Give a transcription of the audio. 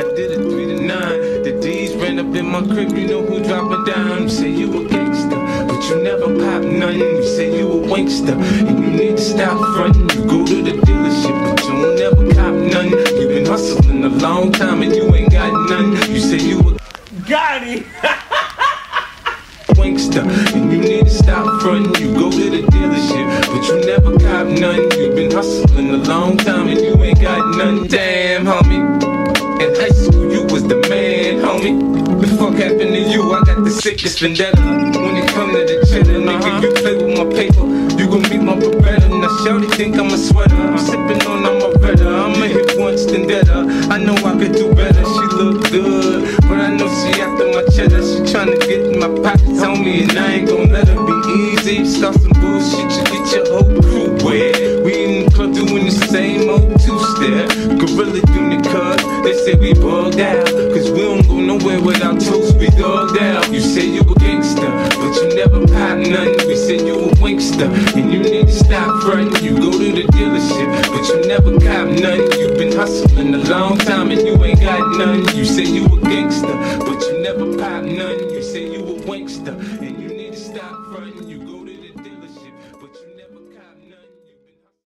I did a 3 to 9. The D's ran up in my crib, you know who dropping down. You say you a gangster, but you never pop nothing. You say you a wankster, and you need to stop frontin'. You go to the dealership, but you don't never cop nothing. You been hustling a long time and you ain't got none. You say you a got it. wankster, and you need to stop frontin'. You go to the dealership, but you never cop none. You been hustling a long time and you ain't got none. Damn, homie, in high school you was the man, homie. The fuck happened to you? I got the sickest vendetta. When it come to the cheddar, nigga, you play with my paper, you gon' meet my Beretta. Now shawty think I'm a sweater, I'm sippin' on I'm a better. I'ma hit once then better. I know I could do better. She look good, but I know she after my cheddar. She tryna get in my pockets on me, and I ain't gon' let her be easy. Start some bullshit, you get your whole crew wet. We in the club doing the same old two-step. Gorilla unit cuz they say we bugged out, cause we don't go nowhere without toast, we dogged out. You say you a gangster, but you never pop nothing. We said you a wankster, and you need to stop frontin'. You go to the dealership, but you never cop nothing. You been hustling a long time and you ain't got none. You say you a gangster, but you never pop nothing. You say you a wankster, and you need to stop frontin'. You go to